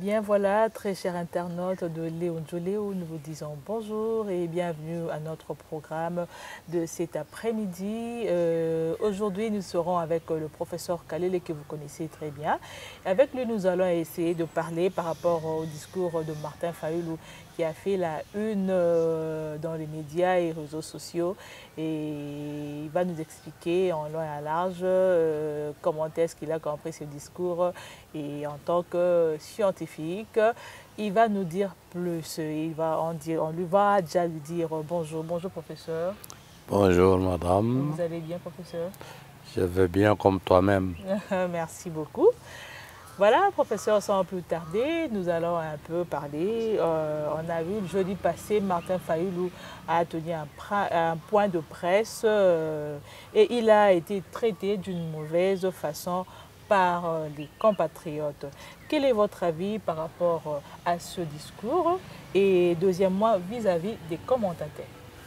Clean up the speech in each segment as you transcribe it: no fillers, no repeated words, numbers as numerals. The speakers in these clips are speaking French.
bien voilà, très chers internautes de Léon Joléo, nous vous disons bonjour et bienvenue à notre programme de cet après-midi. Aujourd'hui, nous serons avec le professeur Kalele que vous connaissez très bien. Avec lui, nous allons essayer de parler par rapport au discours de Martin Fayulu qui a fait la une dans les médias et réseaux sociaux. Et il va nous expliquer en long et en large comment est-ce qu'il a compris ce discours. Et en tant que scientifique, il va nous dire plus. On lui va déjà lui dire bonjour. Bonjour professeur. Bonjour madame. Vous allez bien professeur? Je vais bien comme toi-même. Merci beaucoup. Voilà, professeur, sans plus tarder, nous allons un peu parler. On a vu le jeudi passé, Martin Fayulu a tenu un point de presse et il a été traité d'une mauvaise façon par les compatriotes. Quel est votre avis par rapport à ce discours? Et deuxièmement, vis-à-vis des commentateurs?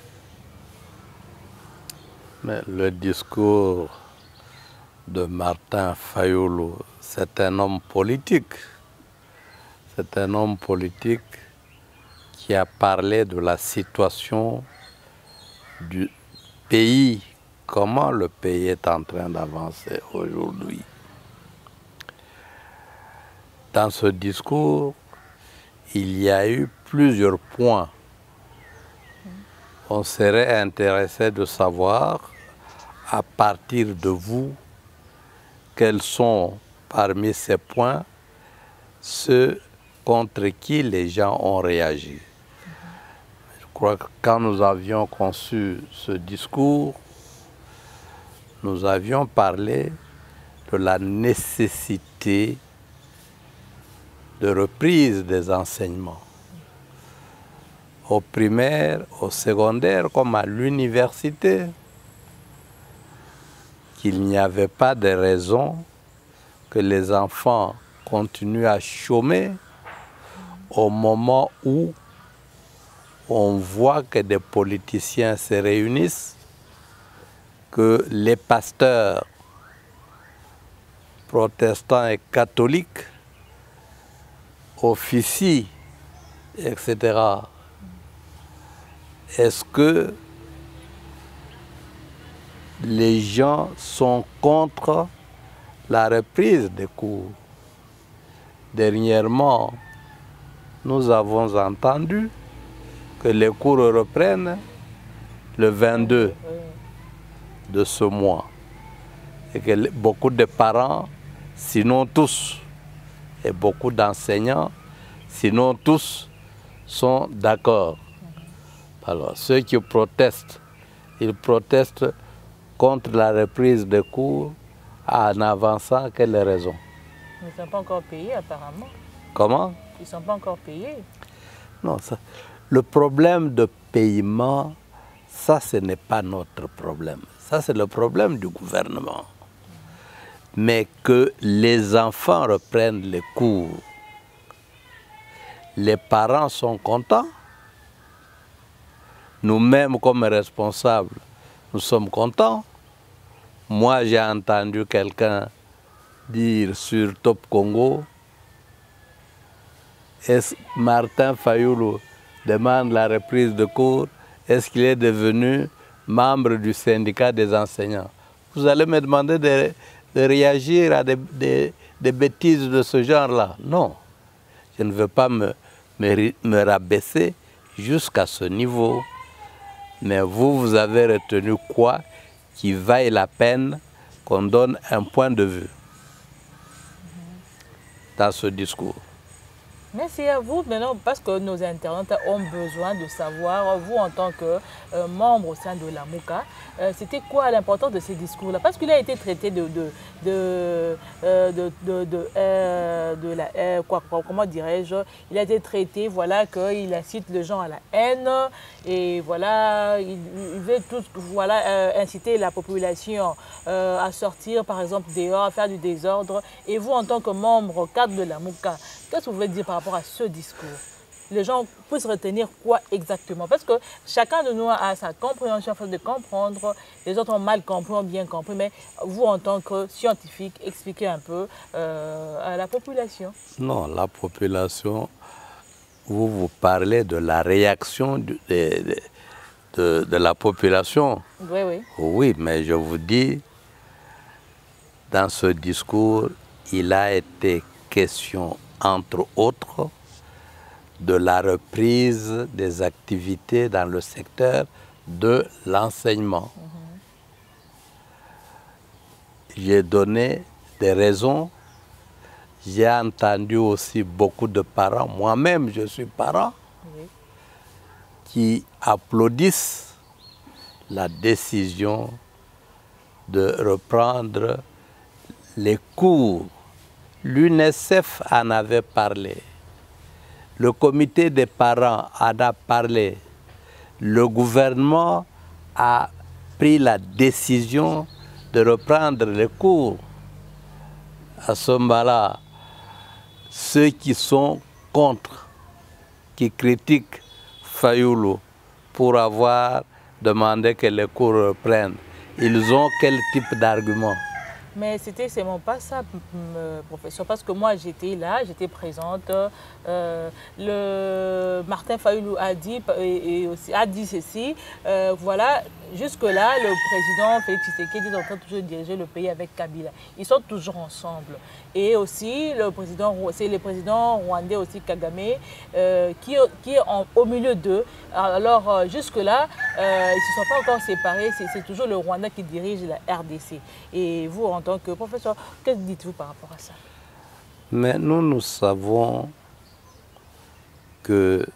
Mais le discours de Martin Fayulu, c'est un homme politique. C'est un homme politique qui a parlé de la situation du pays, comment le pays est en train d'avancer aujourd'hui. Dans ce discours, il y a eu plusieurs points. On serait intéressé de savoir, à partir de vous, quels sont parmi ces points ceux contre qui les gens ont réagi. Je crois que quand nous avions conçu ce discours, nous avions parlé de la nécessité de reprise des enseignements, au primaire, au secondaire, comme à l'université, qu'il n'y avait pas de raison que les enfants continuent à chômer au moment où on voit que des politiciens se réunissent, que les pasteurs protestants et catholiques officient, etc. Est-ce que les gens sont contre la reprise des cours? Dernièrement, nous avons entendu que les cours reprennent le 22 de ce mois et que beaucoup de parents, sinon tous, et beaucoup d'enseignants, sinon tous, sont d'accord. Alors, ceux qui protestent, ils protestent contre la reprise des cours en avançant quelles raisons? Ils ne sont pas encore payés apparemment. Comment? Ils ne sont pas encore payés. Non, le problème de paiement, ça ce n'est pas notre problème. Ça c'est le problème du gouvernement. Mais que les enfants reprennent les cours, les parents sont contents. Nous-mêmes comme responsables, nous sommes contents. Moi j'ai entendu quelqu'un dire sur Top Congo, est-ce Martin Fayulu demande la reprise de cours, est-ce qu'il est devenu membre du syndicat des enseignants? Vous allez me demander de réagir à des bêtises de ce genre-là? Non, je ne veux pas me rabaisser jusqu'à ce niveau. Mais vous avez retenu quoi qui vaille la peine qu'on donne un point de vue dans ce discours? Merci à vous. Maintenant, parce que nos internautes ont besoin de savoir, vous en tant que membre au sein de la MOUCA, c'était quoi l'importance de ces discours-là? Parce qu'il a été traité comment dirais-je, il a été traité, voilà, qu'il incite les gens à la haine et voilà, il veut tous, voilà, inciter la population à sortir, par exemple, dehors, à faire du désordre. Et vous, en tant que membre cadre de la MOUCA, qu'est-ce que vous voulez dire par rapport à ce discours? les gens puissent retenir quoi exactement? Parce que chacun de nous a sa compréhension, afin de comprendre. Les autres ont mal compris, ont bien compris. Mais vous, en tant que scientifique, expliquez un peu à la population. Non, la population, vous parlez de la réaction de la population. Oui, oui. Oui, mais je vous dis, dans ce discours, il a été question, entre autres, de la reprise des activités dans le secteur de l'enseignement. J'ai donné des raisons. J'ai entendu aussi beaucoup de parents, moi-même je suis parent, Oui. qui applaudissent la décision de reprendre les cours. L'UNICEF en avait parlé. Le comité des parents en a parlé. Le gouvernement a pris la décision de reprendre les cours. À ce moment-là, ceux qui sont contre, qui critiquent Fayulu pour avoir demandé que les cours reprennent, ils ont quel type d'argument? Mais c'était seulement pas ça, professeur, parce que moi j'étais là, j'étais présente. Le Martin Fayulu a dit, et aussi, a dit ceci, voilà, jusque-là, le président Félix Tshisekedi est en train de toujours diriger le pays avec Kabila. Ils sont toujours ensemble. Et aussi, c'est le président rwandais aussi, Kagame, qui est au milieu d'eux. Alors, jusque-là, ils ne se sont pas encore séparés. C'est toujours le Rwanda qui dirige la RDC. Et vous, en tant que professeur, que dites-vous par rapport à ça? Mais nous savons que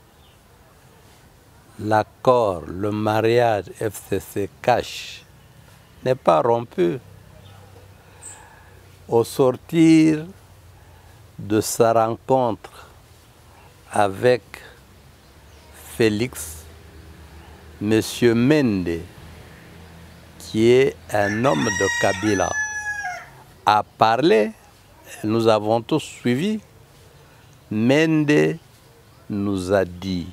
l'accord, le mariage FCC-Cash n'est pas rompu. Au sortir de sa rencontre avec Félix, M. Mende, qui est un homme de Kabila, a parlé, nous avons tous suivi. Mende nous a dit,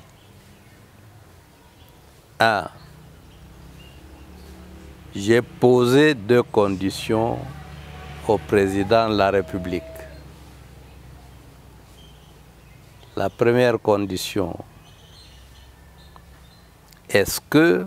j'ai posé 2 conditions au président de la République. La première condition, est-ce que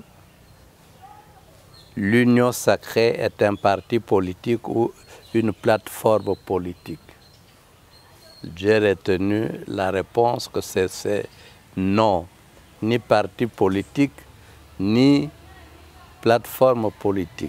l'Union sacrée est un parti politique ou une plateforme politique? J'ai retenu la réponse que c'est non, ni parti politique, ni plateforme politique.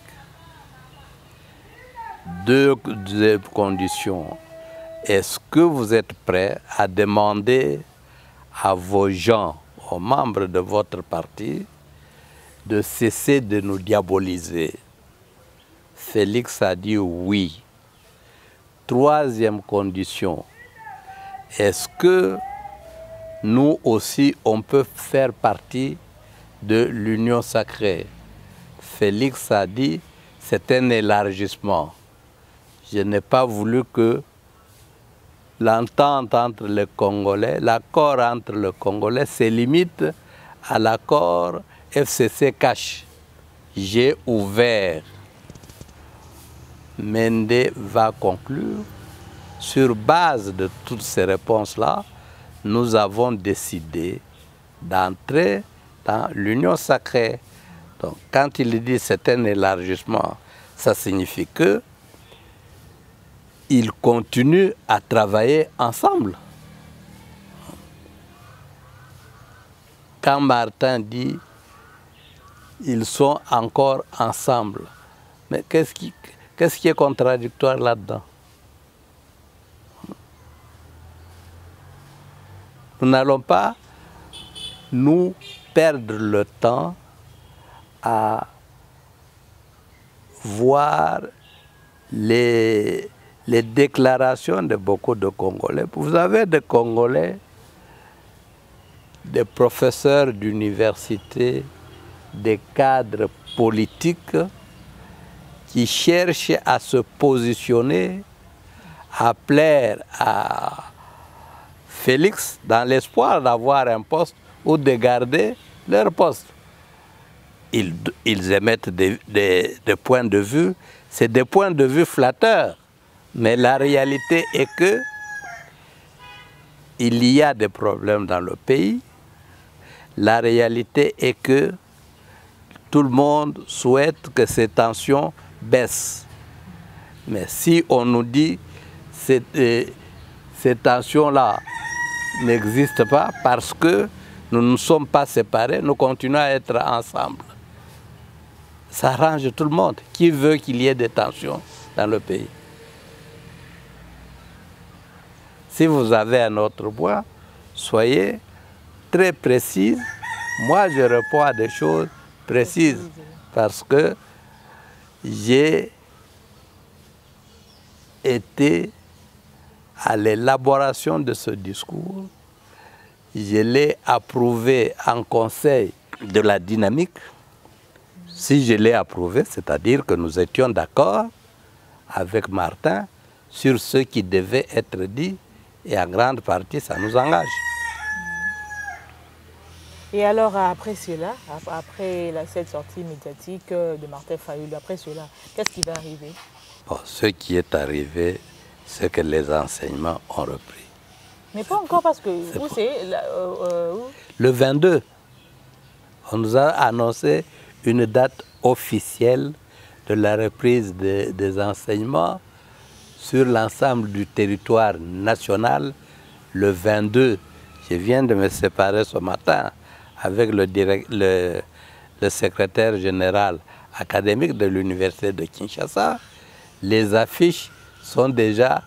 2 conditions. Est-ce que vous êtes prêts à demander à vos gens, aux membres de votre parti, de cesser de nous diaboliser? Félix a dit oui. 3e condition. Est-ce que nous aussi, on peut faire partie de l'Union sacrée? Félix a dit, c'est un élargissement. Je n'ai pas voulu que l'entente entre les Congolais, l'accord entre les Congolais se limite à l'accord FCC-Cash. J'ai ouvert. Mende va conclure. Sur base de toutes ces réponses-là, nous avons décidé d'entrer dans l'Union sacrée. Donc, quand il dit c'est un élargissement, ça signifie que ils continuent à travailler ensemble. Quand Martin dit ils sont encore ensemble, mais qu'est-ce qui est contradictoire là-dedans? Nous n'allons pas nous perdre le temps à voir les déclarations de beaucoup de Congolais. Vous avez des Congolais, des professeurs d'université, des cadres politiques qui cherchent à se positionner, à plaire à Félix dans l'espoir d'avoir un poste ou de garder leur poste. Ils émettent des points de vue, c'est des points de vue flatteurs, mais la réalité est que il y a des problèmes dans le pays. La réalité est que tout le monde souhaite que ces tensions baissent. Mais si on nous dit que ces tensions-là n'existent pas parce que nous ne sommes pas séparés, nous continuons à être ensemble. Ça arrange tout le monde. Qui veut qu'il y ait des tensions dans le pays? Si vous avez un autre point, soyez très précise. Moi, je réponds à des choses précises parce que j'ai été à l'élaboration de ce discours. Je l'ai approuvé en conseil de la dynamique. Si je l'ai approuvé, c'est-à-dire que nous étions d'accord avec Martin sur ce qui devait être dit et en grande partie, ça nous engage. Et alors, après cela, après cette sortie médiatique de Martin Fayoulou, après cela, qu'est-ce qui va arriver? Bon, ce qui est arrivé, c'est que les enseignements ont repris. Mais pas encore parce que, où c'est Le 22, on nous a annoncé une date officielle de la reprise des enseignements sur l'ensemble du territoire national le 22. Je viens de me séparer ce matin avec le secrétaire général académique de l'université de Kinshasa. Les affiches sont déjà,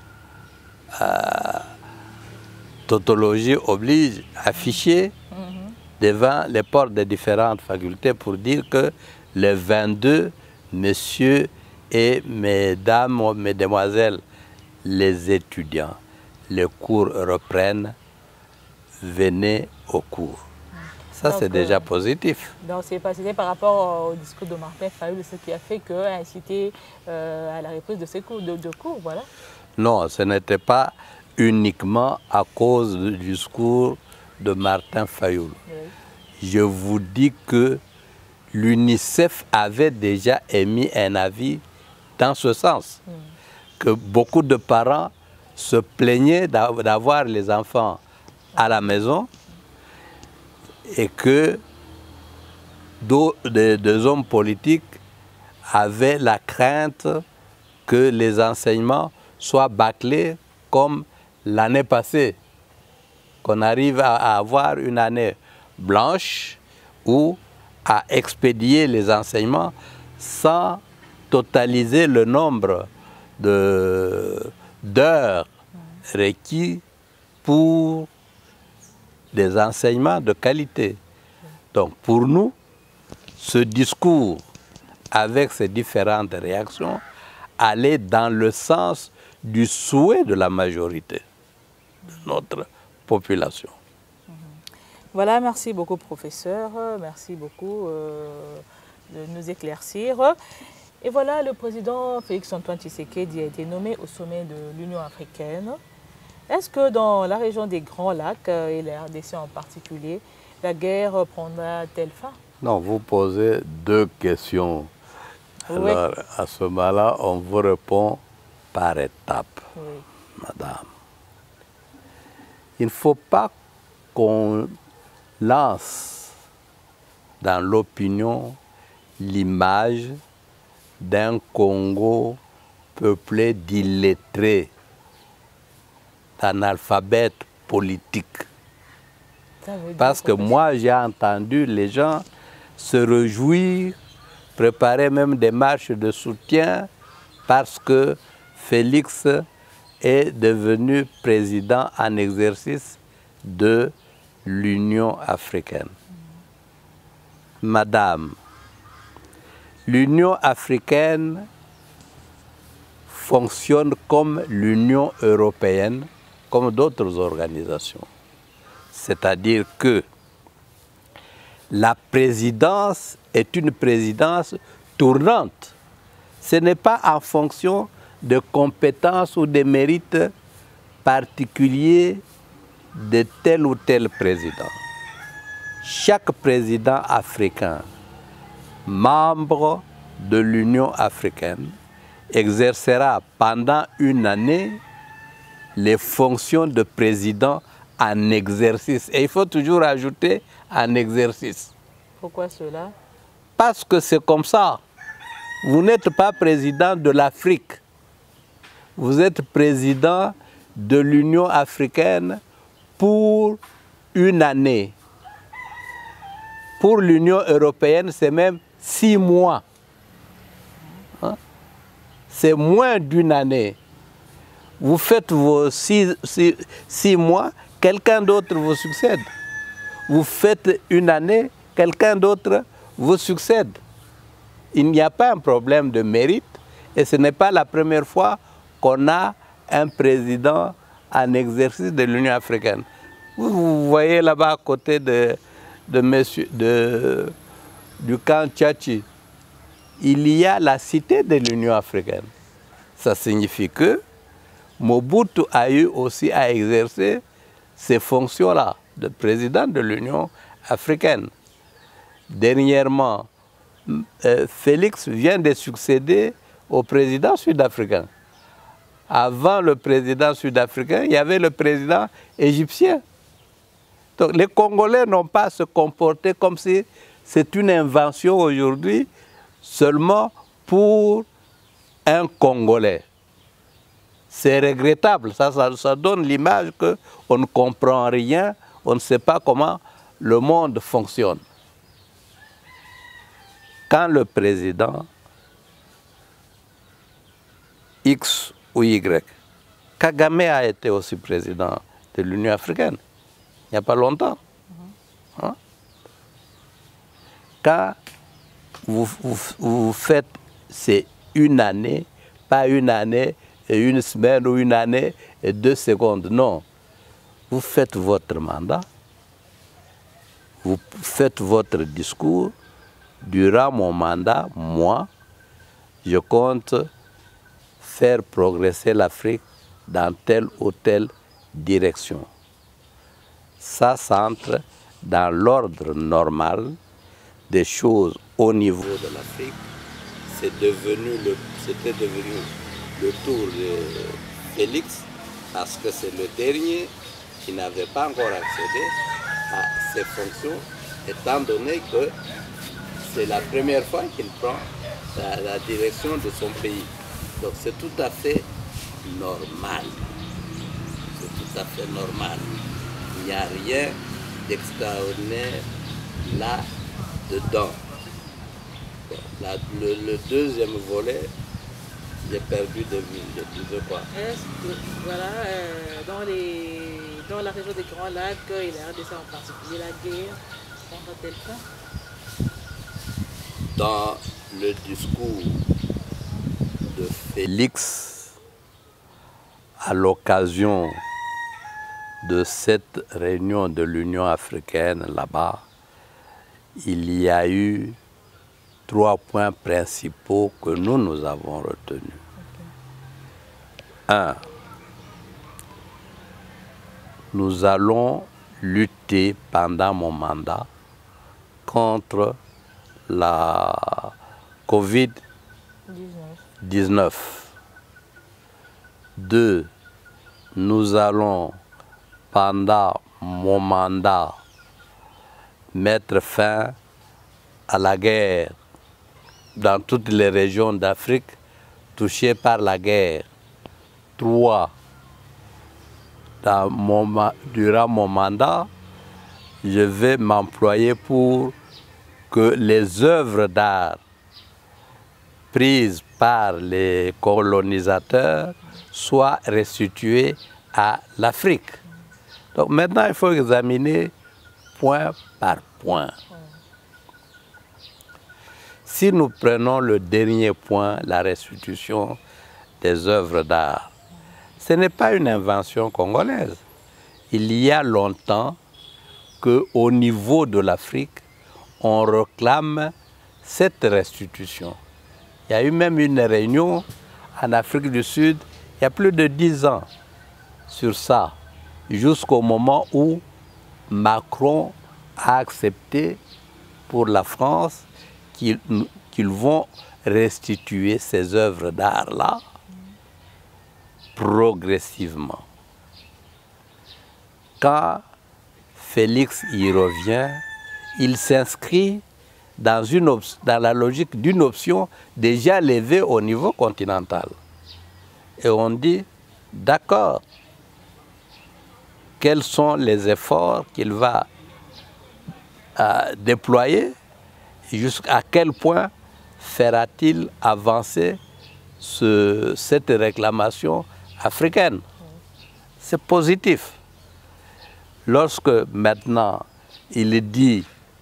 tautologie oblige, affichées devant les portes des différentes facultés pour dire que le 22, messieurs et mesdames, mesdemoiselles, les étudiants, les cours reprennent, venez au cours. Ça, c'est déjà positif. Donc, c'était par rapport au discours de Martin Fayoulou, ce qui a fait qu'il a incité à la reprise de ces cours, de cours, voilà. Non, ce n'était pas uniquement à cause du discours de Martin Fayoulou. Oui. Je vous dis que l'UNICEF avait déjà émis un avis dans ce sens, que beaucoup de parents se plaignaient d'avoir les enfants à la maison et que des hommes politiques avaient la crainte que les enseignements soient bâclés comme l'année passée, qu'on arrive à avoir une année blanche ou à expédier les enseignements sans totaliser le nombre d'heures requis pour des enseignements de qualité. Donc pour nous, ce discours, avec ces différentes réactions, allait dans le sens du souhait de la majorité de notre population. Voilà, merci beaucoup professeur, merci beaucoup de nous éclaircir. Et voilà, le président Félix-Antoine Tshisekedi a été nommé au sommet de l'Union africaine. Est-ce que dans la région des Grands Lacs, et la RDC en particulier, la guerre prendra-t-elle fin? Non, vous posez deux questions. Oui. Alors, à ce moment-là, on vous répond par étapes, oui. Madame. Il ne faut pas qu'on lance dans l'opinion l'image d'un Congo peuplé d'illettrés, d'analphabètes politiques. Parce que moi, j'ai entendu les gens se réjouir, préparer même des marches de soutien parce que Félix est devenu président en exercice de l'Union africaine. Madame, l'Union africaine fonctionne comme l'Union européenne, comme d'autres organisations. C'est-à-dire que la présidence est une présidence tournante. Ce n'est pas en fonction de compétences ou de mérites particuliers de tel ou tel président. Chaque président africain, membre de l'Union africaine, exercera pendant une année les fonctions de président en exercice. Et il faut toujours ajouter en exercice. Pourquoi cela? Parce que c'est comme ça. Vous n'êtes pas président de l'Afrique. Vous êtes président de l'Union africaine pour une année. Pour l'Union européenne, c'est même 6 mois. Hein? C'est moins d'une année. Vous faites vos 6 mois, quelqu'un d'autre vous succède. Vous faites une année, quelqu'un d'autre vous succède. Il n'y a pas un problème de mérite et ce n'est pas la première fois qu'on a un président en exercice de l'Union africaine. Vous voyez là-bas à côté du camp Tchachi, il y a la cité de l'Union africaine. Ça signifie que Mobutu a eu aussi à exercer ces fonctions-là de président de l'Union africaine. Dernièrement, Félix vient de succéder au président sud-africain. Avant le président sud-africain, il y avait le président égyptien. Donc les Congolais n'ont pas à se comporter comme si c'est une invention aujourd'hui seulement pour un Congolais. C'est regrettable, ça donne l'image qu'on ne comprend rien, on ne sait pas comment le monde fonctionne. Quand le président X ou Y, Kagame a été aussi président de l'Union africaine, il n'y a pas longtemps. Hein? Quand vous faites, c'est une année, pas une année et une semaine ou une année et 2 secondes, non. Vous faites votre mandat, vous faites votre discours. Durant mon mandat, moi, je compte faire progresser l'Afrique dans telle ou telle direction. Ça entre dans l'ordre normal des choses au niveau de l'Afrique. C'était devenu le tour de Félix, parce que c'est le dernier qui n'avait pas encore accédé à ses fonctions, étant donné que c'est la première fois qu'il prend la direction de son pays. Donc c'est tout à fait normal. C'est tout à fait normal. Il n'y a rien d'extraordinaire là-dedans. Bon, le deuxième volet, j'ai perdu de vue, je disais quoi. Est-ce que, voilà, dans la région des Grands Lacs et la RDC en particulier, la guerre prendra-t-elle fin? Dans le discours de Félix, à l'occasion de cette réunion de l'Union africaine là-bas, il y a eu 3 points principaux que nous avons retenus. Okay. 1. Nous allons lutter pendant mon mandat contre la Covid-19. 2. Nous allons, pendant mon mandat, mettre fin à la guerre dans toutes les régions d'Afrique touchées par la guerre. 3. Durant mon mandat, je vais m'employer pour que les œuvres d'art prises par les colonisateurs soient restituées à l'Afrique. Donc maintenant, il faut examiner point par point. Si nous prenons le dernier point, la restitution des œuvres d'art, ce n'est pas une invention congolaise. Il y a longtemps qu'au niveau de l'Afrique, on réclame cette restitution. Il y a eu même une réunion en Afrique du Sud, il y a plus de 10 ans, sur ça. jusqu'au moment où Macron a accepté pour la France qu'ils vont restituer ces œuvres d'art-là progressivement. Quand Félix y revient, il s'inscrit dans la logique d'une option déjà levée au niveau continental. Et on dit, d'accord, quels sont les efforts qu'il va déployer, jusqu'à quel point fera-t-il avancer cette réclamation africaine. C'est positif. Lorsque maintenant il dit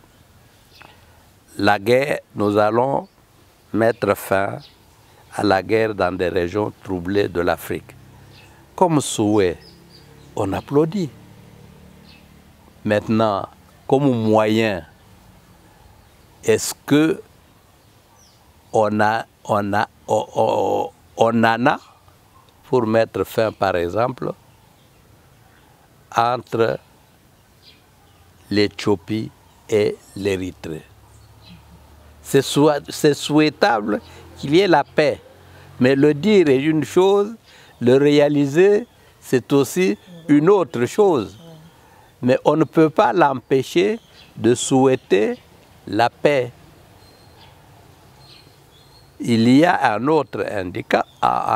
la guerre, nous allons mettre fin à la guerre dans des régions troublées de l'Afrique. Comme souhait, on applaudit. Maintenant, comme moyen, est-ce que on en a pour mettre fin, par exemple, entre l'Éthiopie et l'Érythrée? C'est souhaitable qu'il y ait la paix, mais le dire est une chose, le réaliser, c'est aussi une autre chose. Mais on ne peut pas l'empêcher de souhaiter la paix. Il y a un autre handicap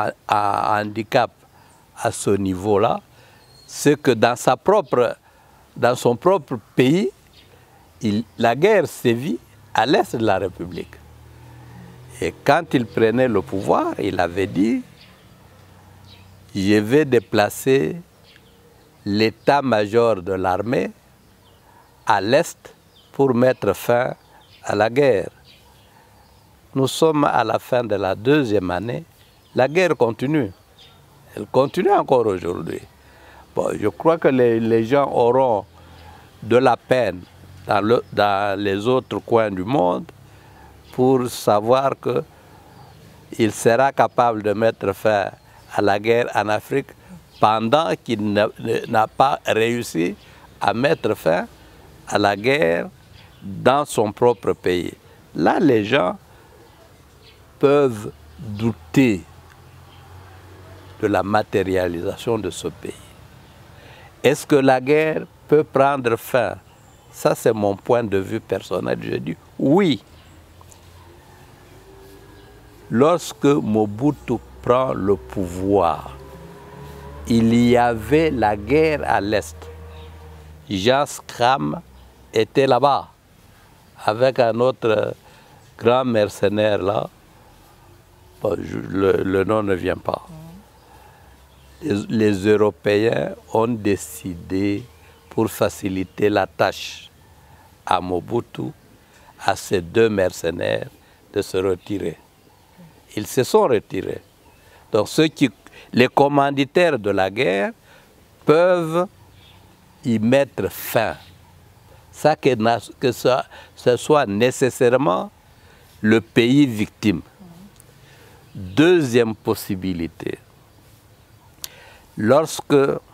à ce niveau-là, c'est que dans son propre pays, la guerre sévit à l'est de la République. Et quand il prenait le pouvoir, il avait dit « Je vais déplacer l'état-major de l'armée à l'est pour mettre fin à la guerre ». Nous sommes à la fin de la 2e année, la guerre continue. Elle continue encore aujourd'hui. Bon, je crois que les gens auront de la peine dans les autres coins du monde pour savoir qu'il sera capable de mettre fin à la guerre en Afrique pendant qu'il n'a pas réussi à mettre fin à la guerre dans son propre pays. Là, les gens peuvent douter de la matérialisation de ce pays. Est-ce que la guerre peut prendre fin? Ça, c'est mon point de vue personnel. Je dis oui. Lorsque Mobutu prend le pouvoir, il y avait la guerre à l'Est. Jean Scram était là-bas, avec un autre grand mercenaire là. Bon, le nom ne vient pas. Les Européens ont décidé, pour faciliter la tâche à Mobutu, à ces 2 mercenaires, de se retirer. Ils se sont retirés. Donc les commanditaires de la guerre peuvent y mettre fin. Ça que ce soit nécessairement le pays victime. Deuxième possibilité, lorsque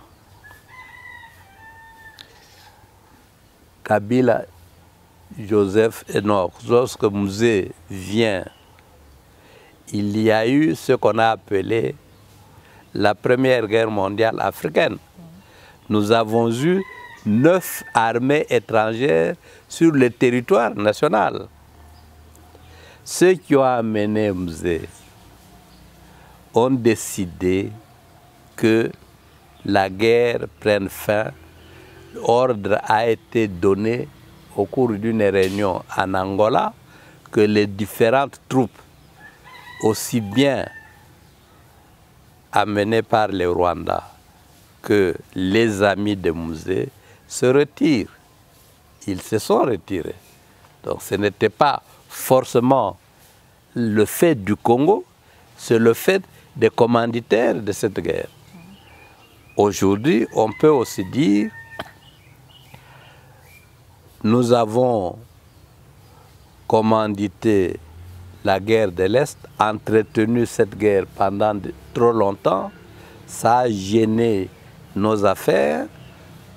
Kabila, Joseph Enoch, lorsque Mouzé vient, il y a eu ce qu'on a appelé la Première Guerre mondiale africaine. Nous avons eu 9 armées étrangères sur le territoire national. Ceux qui ont amené Mouzé ont décidé que la guerre prenne fin. L'ordre a été donné au cours d'une réunion en Angola que les différentes troupes, aussi bien amenées par les Rwandais que les amis de Mouzé, se retirent. Ils se sont retirés. Donc ce n'était pas forcément le fait du Congo, c'est le fait des commanditaires de cette guerre. Aujourd'hui, on peut aussi dire nous avons commandité la guerre de l'Est, entretenu cette guerre pendant trop longtemps, ça a gêné nos affaires,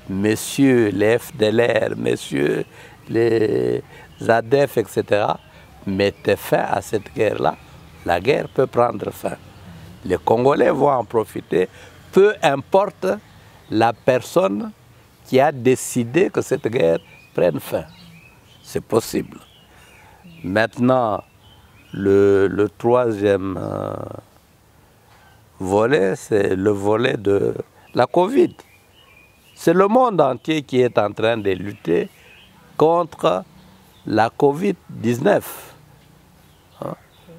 messieurs les FDLR, messieurs les ADF, etc., mettaient fin à cette guerre-là, la guerre peut prendre fin. Les Congolais vont en profiter, peu importe la personne qui a décidé que cette guerre prenne fin. C'est possible. Maintenant, le troisième volet, c'est le volet de la Covid. C'est le monde entier qui est en train de lutter contre la Covid-19. Hein?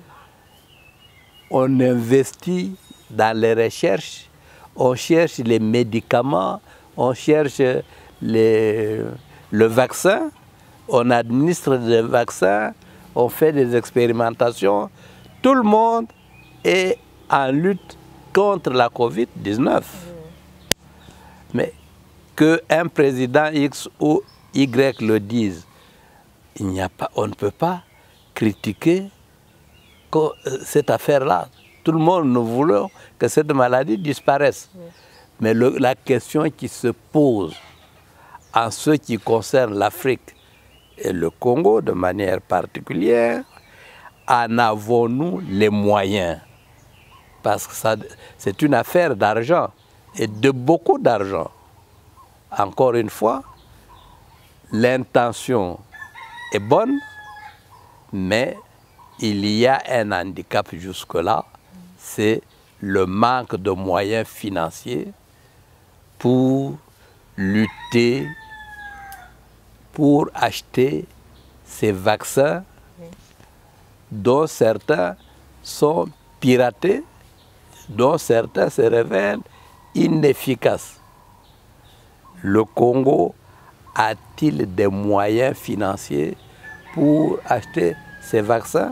On investit dans les recherches, on cherche les médicaments, on cherche le vaccin, on administre des vaccins, on fait des expérimentations. Tout le monde est en lutte contre la Covid-19. Mais qu'un président X ou Y le dise, on ne peut pas critiquer cette affaire-là. Tout le monde nous voulons que cette maladie disparaisse. Oui. Mais la question qui se pose en ce qui concerne l'Afrique et le Congo de manière particulière, en avons-nous les moyens? Parce que c'est une affaire d'argent, et de beaucoup d'argent. Encore une fois, l'intention est bonne, mais il y a un handicap jusque-là, c'est le manque de moyens financiers pour lutter, pour acheter ces vaccins dont certains sont piratés, dont certains se révèlent inefficaces. Le Congo a-t-il des moyens financiers pour acheter ces vaccins?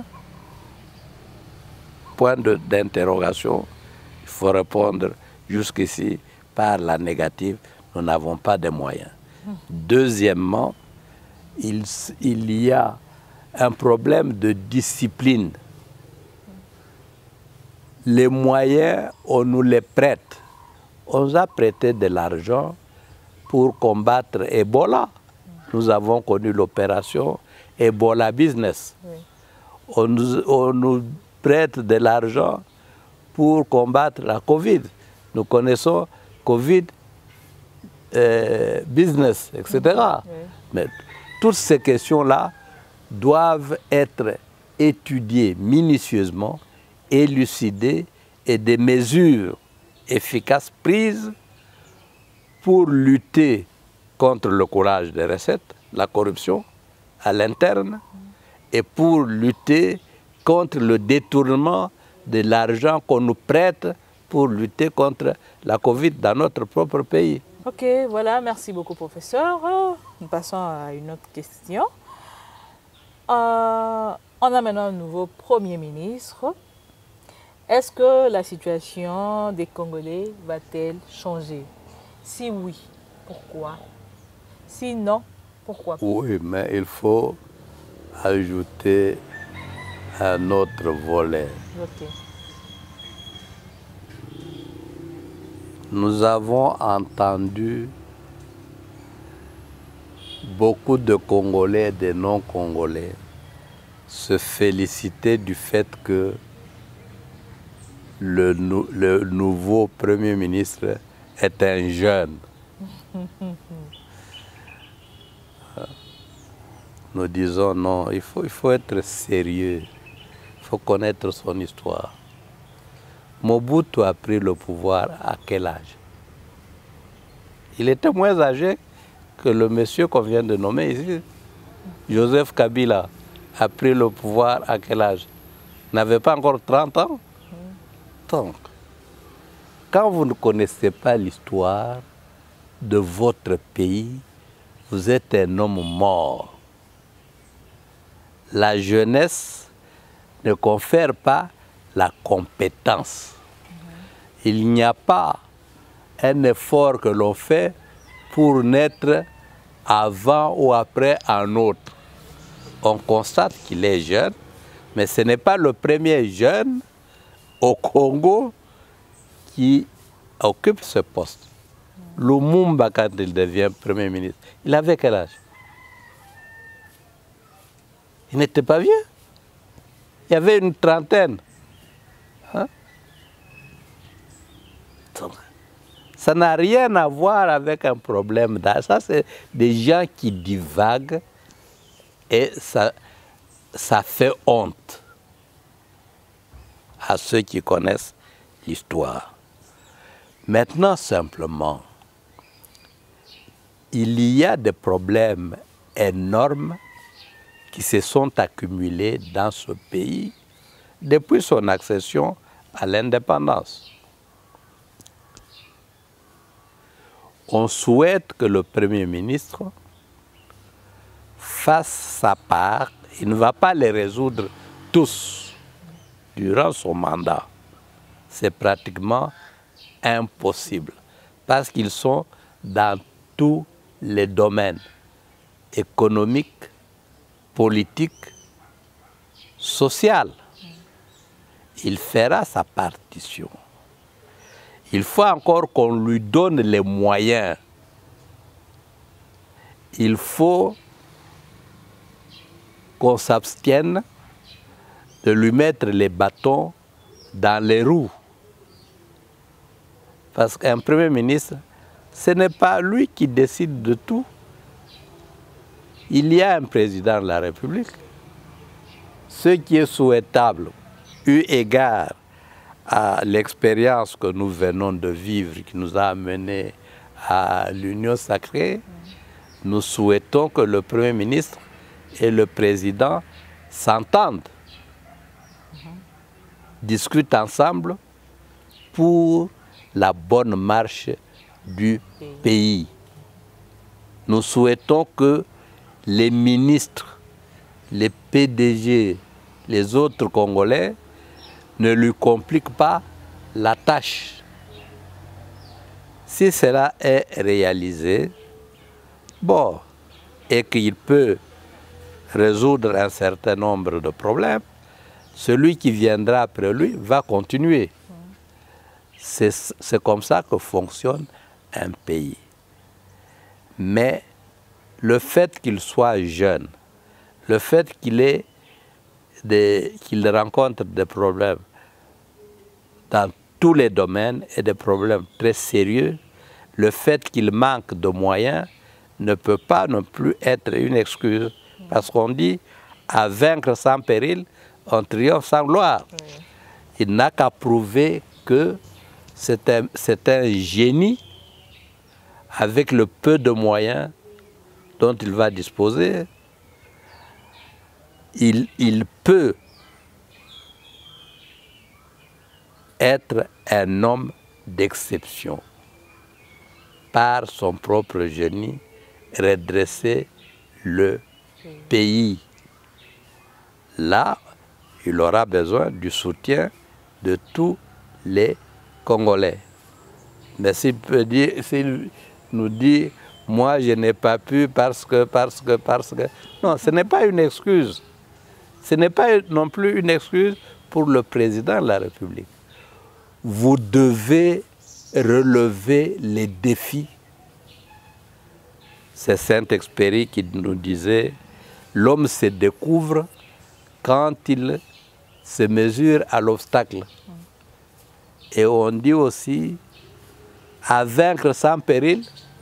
Point d'interrogation. Il faut répondre jusqu'ici par la négative. Nous n'avons pas de moyens. Deuxièmement, il y a un problème de discipline. Les moyens, on nous les prête. On nous a prêté de l'argent pour combattre Ebola. Nous avons connu l'opération Ebola Business. Oui. On nous prête de l'argent pour combattre la Covid. Nous connaissons Covid Business, etc. Oui. Mais toutes ces questions-là doivent être étudiées minutieusement, élucidées et des mesures efficaces prises pour lutter contre le courage des recettes, la corruption à l'interne, et pour lutter contre le détournement de l'argent qu'on nous prête pour lutter contre la Covid dans notre propre pays. Ok, voilà, merci beaucoup professeur. Nous passons à une autre question. On a maintenant un nouveau Premier ministre. Est-ce que la situation des Congolais va-t-elle changer? Si oui, pourquoi? Si non, pourquoi pas? Oui, mais il faut ajouter un autre volet. Okay. Nous avons entendu beaucoup de Congolais et de non-Congolais se féliciter du fait que le nouveau Premier ministre est un jeune. Nous disons non, il faut être sérieux, il faut connaître son histoire. Mobutu a pris le pouvoir à quel âge? Il était moins âgé que le monsieur qu'on vient de nommer ici. Joseph Kabila a pris le pouvoir à quel âge? Il n'avait pas encore 30 ans. Donc, quand vous ne connaissez pas l'histoire de votre pays, vous êtes un homme mort. La jeunesse ne confère pas la compétence. Il n'y a pas un effort que l'on fait pour naître avant ou après un autre. On constate qu'il est jeune, mais ce n'est pas le premier jeune au Congo qui occupe ce poste. Lumumba, quand il devient Premier ministre, il avait quel âge? Il n'était pas vieux. Il y avait une trentaine. Hein? Donc, ça n'a rien à voir avec un problème d'âge. Ça, c'est des gens qui divaguent et ça fait honte à ceux qui connaissent l'histoire. Maintenant, simplement, il y a des problèmes énormes qui se sont accumulés dans ce pays depuis son accession à l'indépendance. On souhaite que le Premier ministre fasse sa part. Il ne va pas les résoudre tous durant son mandat. C'est pratiquement impossible parce qu'ils sont dans tous les domaines économiques, politiques, sociaux. Il fera sa partition. Il faut encore qu'on lui donne les moyens. Il faut qu'on s'abstienne de lui mettre les bâtons dans les roues. Parce qu'un Premier ministre, ce n'est pas lui qui décide de tout. Il y a un président de la République. Ce qui est souhaitable, eu égard à l'expérience que nous venons de vivre, qui nous a amenés à l'Union sacrée, nous souhaitons que le Premier ministre et le président s'entendent, discutent ensemble pour la bonne marche du pays. Nous souhaitons que les ministres, les PDG, les autres Congolais ne lui compliquent pas la tâche. Si cela est réalisé, bon, et qu'il peut résoudre un certain nombre de problèmes, celui qui viendra après lui va continuer. C'est comme ça que fonctionne un pays. Mais le fait qu'il soit jeune, le fait qu'il rencontre des problèmes dans tous les domaines et des problèmes très sérieux, le fait qu'il manque de moyens ne peut pas non plus être une excuse. Parce qu'on dit, à vaincre sans péril, on triomphe sans gloire. Il n'a qu'à prouver que c'est un génie avec le peu de moyens dont il va disposer. Il peut être un homme d'exception par son propre génie, redresser le pays. Là, il aura besoin du soutien de tous les Congolais. Mais s'il nous dit, moi je n'ai pas pu parce que... Non, ce n'est pas une excuse. Ce n'est pas non plus une excuse pour le président de la République. Vous devez relever les défis. C'est Saint-Exupéry qui nous disait, l'homme se découvre quand il se mesure à l'obstacle. Et on dit aussi, à vaincre sans péril,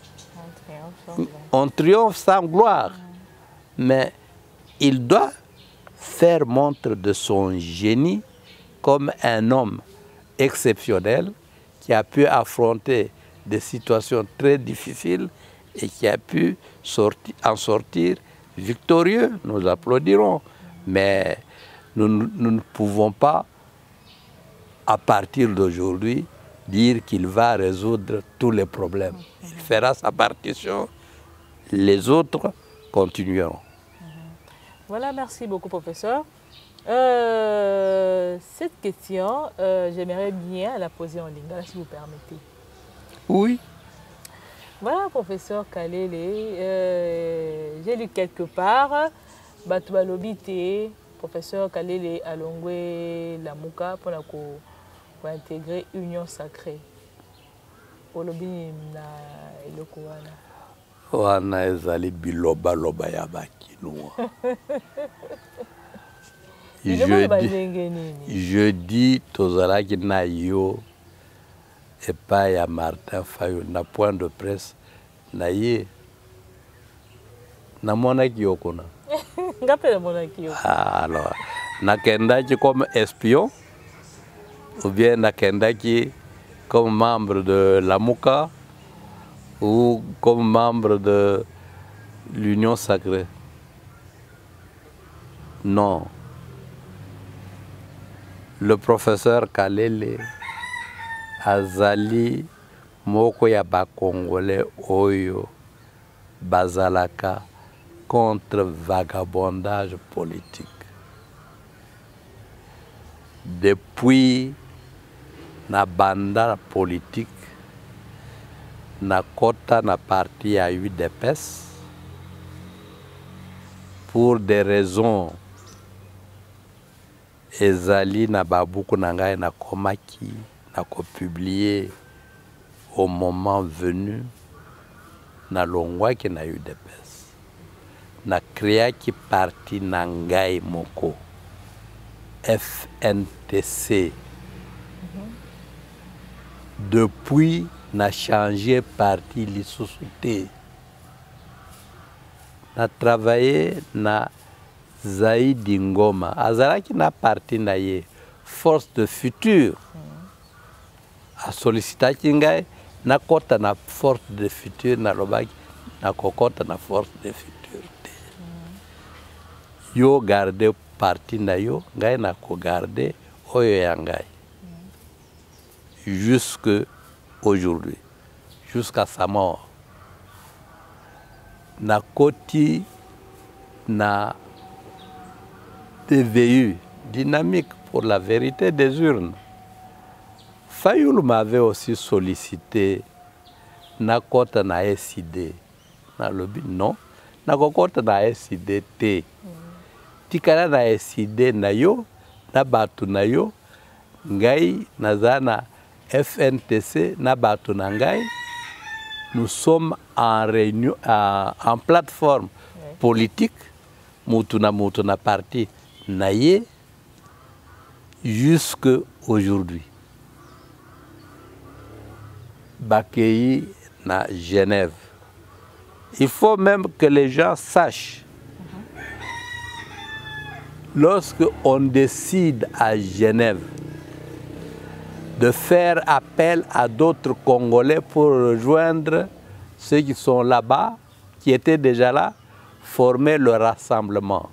on triomphe sans gloire. Mais il doit faire montre de son génie comme un homme exceptionnel qui a pu affronter des situations très difficiles et qui a pu en sortir victorieux. Nous applaudirons. Mais nous ne pouvons pas, à partir d'aujourd'hui, dire qu'il va résoudre tous les problèmes. Il fera sa partition, les autres continueront. Voilà, merci beaucoup, professeur. Cette question, j'aimerais bien la poser en lingala, si vous permettez. Oui. Voilà, professeur Kalele, j'ai lu quelque part, Batubalobite, professeur Kalele Alongwe Lamuka pour intégrer Union sacrée. olobi na eloko wana. Wana ezali biloba loba ya bakinwa. Jeudi tozalaki na yo epai ya Martin Fayulu na point de presse na ye namonaki yo kuna. Ngape namonaki yo. Alors nakendaki comme espion ou bien nakendaki comme membre de la Mouka ou comme membre de l'Union Sacrée. Non. Le professeur Kalele azali moko ya ba Congolais oyo bazalaka contre vagabondage politique. Depuis na banda politique na kota na parti à UDPS pour des raisons ezali na babuku na ngai na komaki na ko publier au moment venu na longwaki na UDPS na créaki parti na ngai moko FNTC. Depuis na changé parti lisusu te. Na travaillé na Zaidi Ngoma azalaki na parti na ye Force de Futur. A sollicitaki ngai na kota na Force de Futur na lobaki na kokota na Force de Futur te. Yo garde parti na yo ngai na ko garde oyo ya ngai. Jusque aujourd'hui, jusqu'à sa mort. Na koti na TVU, dynamique pour la vérité des urnes. Fayulu m'avait aussi sollicité na kota na SID. Na lobi non, na kota na SID te. Tikala na SID na yo, na batu na yo, ngai nazana FNTC na batu na ngai. Nous sommes en réunion, en plateforme politique, mutu na parti naye jusque aujourd'hui. Bakei na Genève. Il faut même que les gens sachent. Lorsque on décide à Genève de faire appel à d'autres Congolais pour rejoindre ceux qui sont là-bas, qui étaient déjà là, former le rassemblement.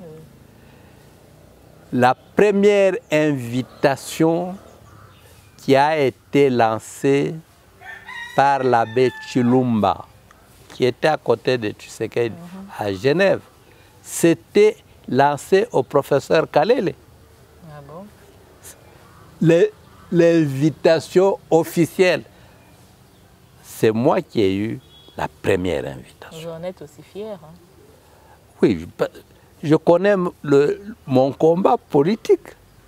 La première invitation qui a été lancée par l'abbé Chilumba, qui était à côté de Tshisekedi à Genève, c'était lancé au professeur Kalele. Ah bon? L'invitation officielle, c'est moi qui ai eu la première invitation. Vous en êtes aussi fier. Hein? Oui, je connais mon combat politique.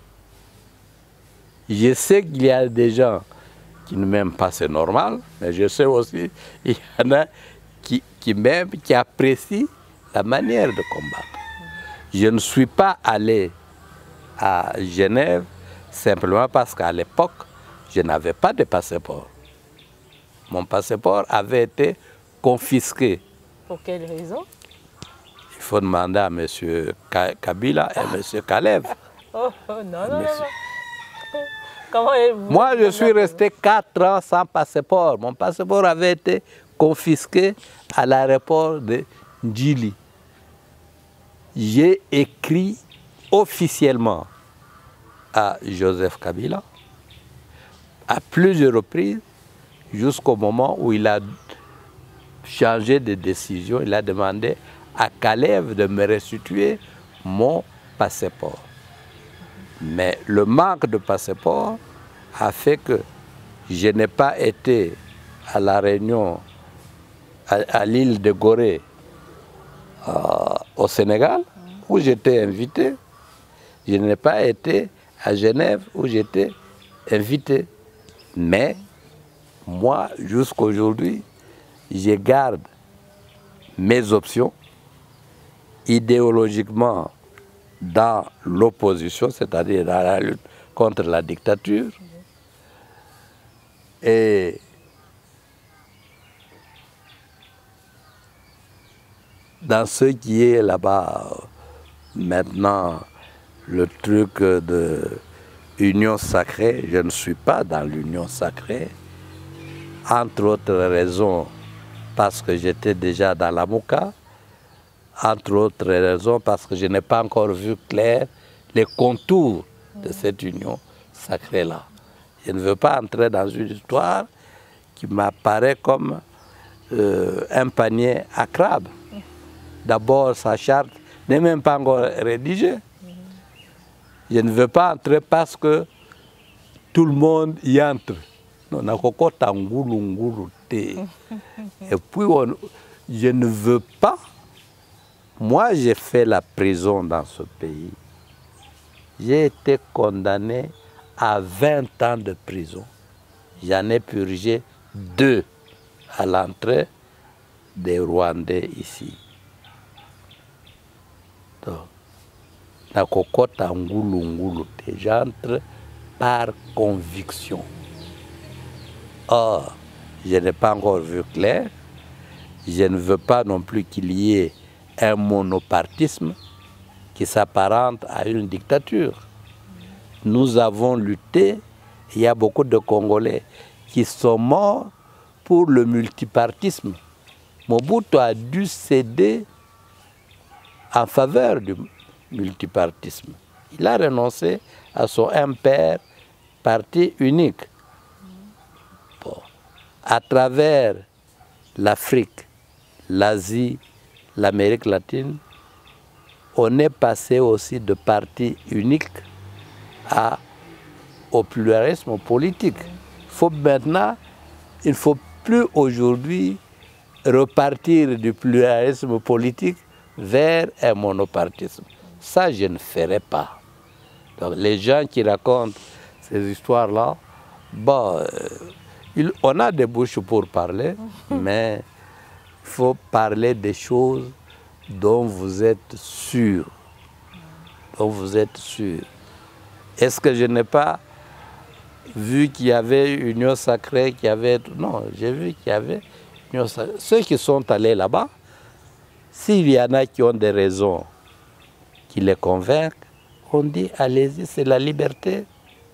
Je sais qu'il y a des gens qui ne m'aiment pas, c'est normal, mais je sais aussi qu'il y en a qui m'aiment, qui apprécient la manière de combattre. Je ne suis pas allé à Genève simplement parce qu'à l'époque, je n'avais pas de passeport. Mon passeport avait été confisqué. Pour quelle raison? Il faut demander à M. Kabila et M. Kalev. Oh, non, non. Comment moi, je suis resté 4 ans sans passeport. Mon passeport avait été confisqué à l'aéroport de Ndjili. J'ai écrit officiellement à Joseph Kabila à plusieurs reprises jusqu'au moment où il a changé de décision. Il a demandé à Kalev de me restituer mon passeport. Mais le manque de passeport a fait que je n'ai pas été à la réunion à l'île de Gorée au Sénégal où j'étais invité. Je n'ai pas été à Genève où j'étais invité. Mais moi, jusqu'à aujourd'hui, je garde mes options idéologiquement dans l'opposition, c'est-à-dire dans la lutte contre la dictature. Et dans ce qui est là-bas, maintenant, le truc de union sacrée, je ne suis pas dans l'union sacrée, entre autres raisons parce que j'étais déjà dans la Mouka, entre autres raisons parce que je n'ai pas encore vu clair les contours de cette union sacrée-là. Je ne veux pas entrer dans une histoire qui m'apparaît comme un panier à crabes. D'abord, sa charte n'est même pas encore rédigée. Je ne veux pas entrer parce que tout le monde y entre. Et puis, je ne veux pas. Moi, j'ai fait la prison dans ce pays. J'ai été condamné à 20 ans de prison. J'en ai purgé 2 à l'entrée des Rwandais ici. J'entre par conviction. Or, je n'ai pas encore vu clair. Je ne veux pas non plus qu'il y ait un monopartisme qui s'apparente à une dictature. Nous avons lutté, il y a beaucoup de Congolais qui sont morts pour le multipartisme. Mobutu a dû céder en faveur du multipartisme. Il a renoncé à son impère parti unique. Bon. À travers l'Afrique, l'Asie, l'Amérique latine, on est passé aussi de parti unique au pluralisme politique. Il ne faut plus aujourd'hui repartir du pluralisme politique vers un monopartisme. Ça, je ne ferai pas. Donc, les gens qui racontent ces histoires-là, bon, on a des bouches pour parler, mais il faut parler des choses dont vous êtes sûr. Dont vous êtes sûr. Est-ce que je n'ai pas vu qu'il y avait une union sacrée, qu'il y avait... Non, j'ai vu qu'il y avait une union sacrée. Ceux qui sont allés là-bas, s'il y en a qui ont des raisons qui les convainquent, on dit allez-y, c'est la liberté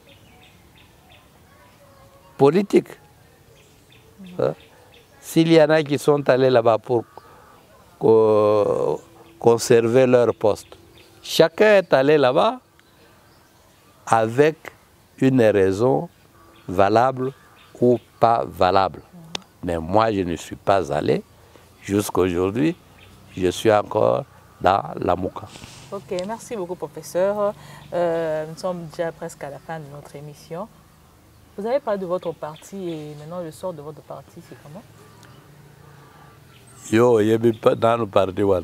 politique. Hein? S'il y en a qui sont allés là-bas pour conserver leur poste, chacun est allé là-bas avec une raison valable ou pas valable. Mais moi, je ne suis pas allé. Jusqu'à aujourd'hui, je suis encore dans la Mouka. Ok, merci beaucoup, professeur. Nous sommes déjà presque à la fin de notre émission. Vous avez parlé de votre parti et maintenant le sort de votre parti, c'est comment? Yo, il n'y a pas dans le parti. Non.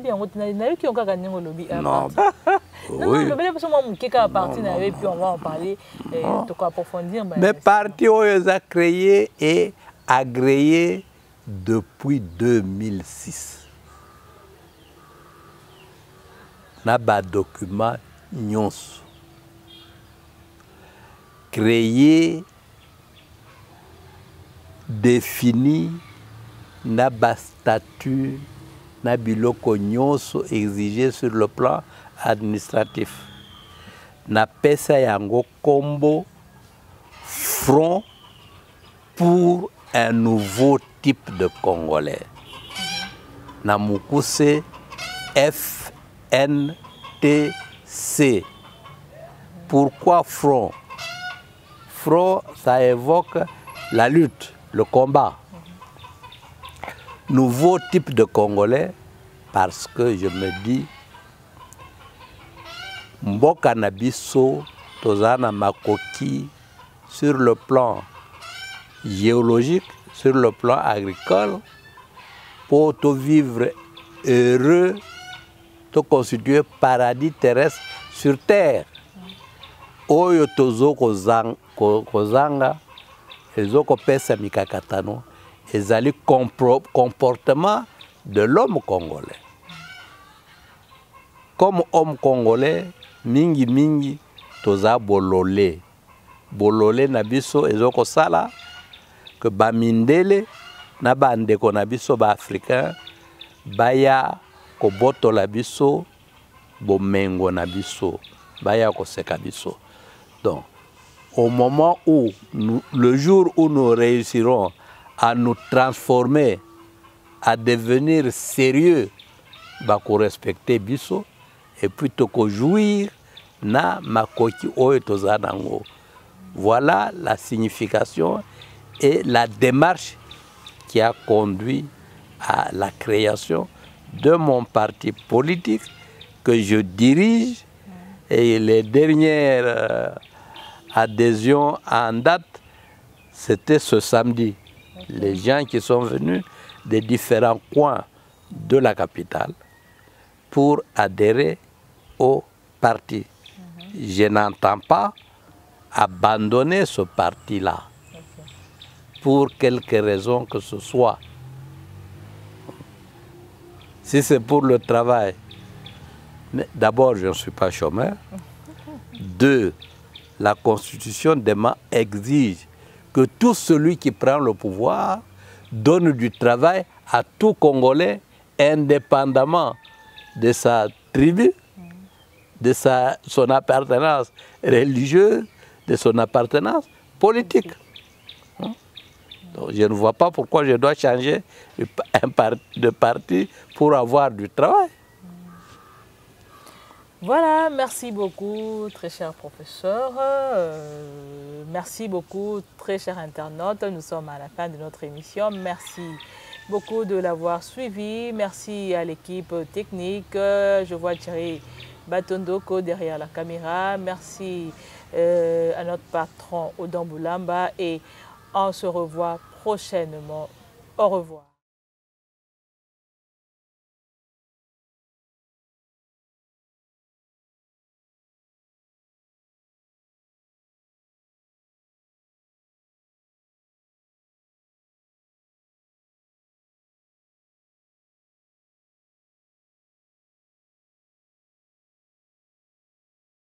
Oui. Non, puis on va en parler, approfondir. Mais parti où ils ont créé et agréé depuis 2006. N'a pas de document nyonso. Créé, défini, n'a pas statut, n'a biloko nyonso exigé sur le plan administratif. N'a pesa yango kombo front pour un nouveau type de Congolais. N'a mukuse FNTC. Pourquoi front? Front, ça évoque la lutte, le combat. Nouveau type de Congolais, parce que je me dis, Mboka na biso, tozana makoki, sur le plan géologique, sur le plan agricole, pour te vivre heureux, te constituer paradis terrestre sur terre. Oyo tozo kozanga ezokopesa mikakatano ezali comportement de l'homme congolais. Comme homme congolais, mingi toza bololé. Bololé na biso ezoko sala que bamindele na bandeko na biso ba africain baya ko botola biso bomengo na biso baya ko seka biso. Donc au moment où le jour où nous réussirons à nous transformer, à devenir sérieux, bako respecter biso et plutôt que jouir na makoki oyo tozanango. Voilà la signification et la démarche qui a conduit à la création de mon parti politique que je dirige. Et les dernières adhésions en date, c'était ce samedi. Les gens qui sont venus des différents coins de la capitale pour adhérer au parti. Je n'entends pas abandonner ce parti-là pour quelque raison que ce soit. Si c'est pour le travail, d'abord, je ne suis pas chômeur. Deux, la Constitution exige que tout celui qui prend le pouvoir donne du travail à tout Congolais, indépendamment de sa tribu, de son appartenance religieuse, de son appartenance politique. Donc, je ne vois pas pourquoi je dois changer de parti pour avoir du travail. Voilà, merci beaucoup, très cher professeur. Merci beaucoup, très chers internautes. Nous sommes à la fin de notre émission. Merci beaucoup de l'avoir suivi. Merci à l'équipe technique. Je vois Thierry Batondoko derrière la caméra. Merci à notre patron Odan Boulamba et on se revoit prochainement. Au revoir.